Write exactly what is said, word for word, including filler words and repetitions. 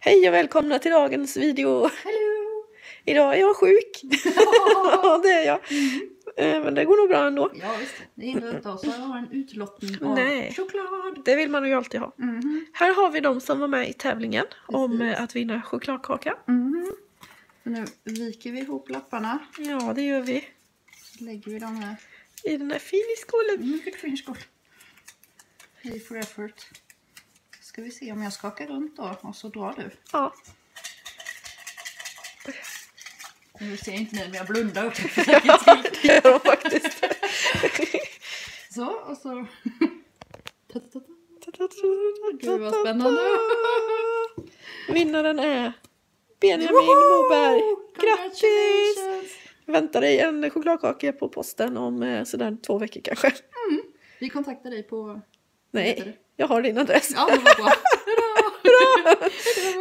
Hej och välkomna till dagens video. Hello. Idag är jag sjuk. Ja, det är jag. Mm. Men det går nog bra ändå. Ja, visst. Det hindrar inte oss att ha en utlottning av Nej. choklad. Det vill man ju alltid ha. Mm-hmm. Här har vi de som var med i tävlingen Precis. om att vinna chokladkaka. Mm-hmm. Så nu viker vi ihop lapparna. Ja, det gör vi. Så lägger vi dem här. I den här finiskålen. Mycket fin skål. Pay for effort. Ska vi se om jag skakar runt då och så drar du. Ja. Nu ser inte ni men jag blundar upp. Ja, det gör de faktiskt. Så och så. Gud vad spännande. Vinnaren är Benjamin Moberg. Grattis! Vänta dig en chokladkaka på posten om sådär två veckor kanske. Mm. Vi kontaktar dig på... Nej, jag har din adress. Ja, det var bra. Hurra! Hurra!